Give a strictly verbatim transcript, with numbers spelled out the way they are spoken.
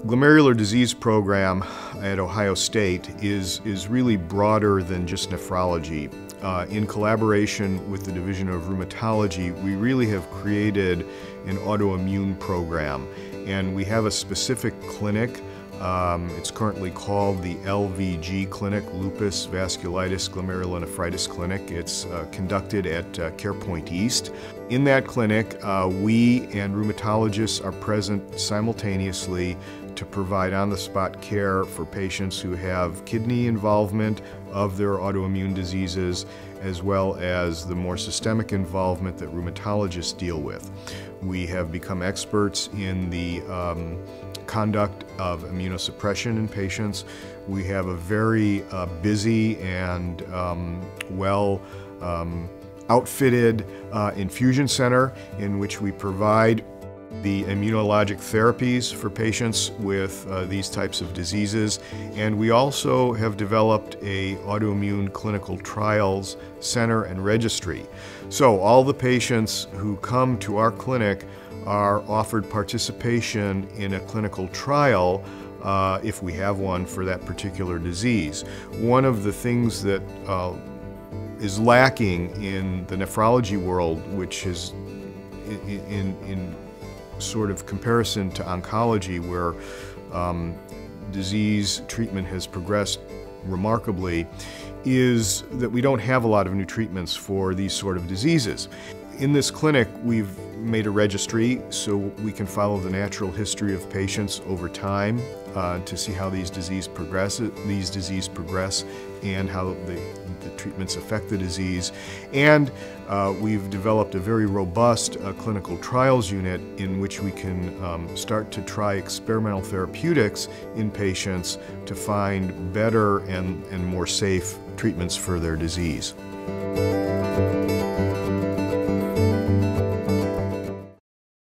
Glomerular disease program at Ohio State is, is really broader than just nephrology. Uh, in collaboration with the Division of Rheumatology, we really have created an autoimmune program, and we have a specific clinic. Um, it's currently called the L V G clinic, Lupus, Vasculitis, Glomerulonephritis clinic. It's uh, conducted at uh, CarePoint East. In that clinic, uh, we and rheumatologists are present simultaneously to provide on-the-spot care for patients who have kidney involvement of their autoimmune diseases, as well as the more systemic involvement that rheumatologists deal with. We have become experts in the um, conduct of immunosuppression in patients. We have a very uh, busy and um, well um, outfitted uh, infusion center in which we provide the immunologic therapies for patients with uh, these types of diseases. And we also have developed a autoimmune clinical trials center and registry. So all the patients who come to our clinic are offered participation in a clinical trial uh, if we have one for that particular disease. One of the things that uh, is lacking in the nephrology world, which is in, in, in sort of comparison to oncology, where um, disease treatment has progressed remarkably, is that we don't have a lot of new treatments for these sort of diseases. In this clinic, we've made a registry so we can follow the natural history of patients over time uh, to see how these disease progress, these disease progress and how the, the treatments affect the disease. And uh, we've developed a very robust uh, clinical trials unit in which we can um, start to try experimental therapeutics in patients to find better and, and more safe treatments for their disease.